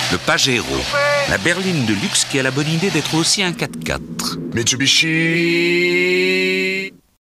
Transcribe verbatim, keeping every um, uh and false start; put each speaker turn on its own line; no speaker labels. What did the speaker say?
Le Pajero, la berline de luxe qui a la bonne idée d'être aussi un quatre-quatre.
Mitsubishi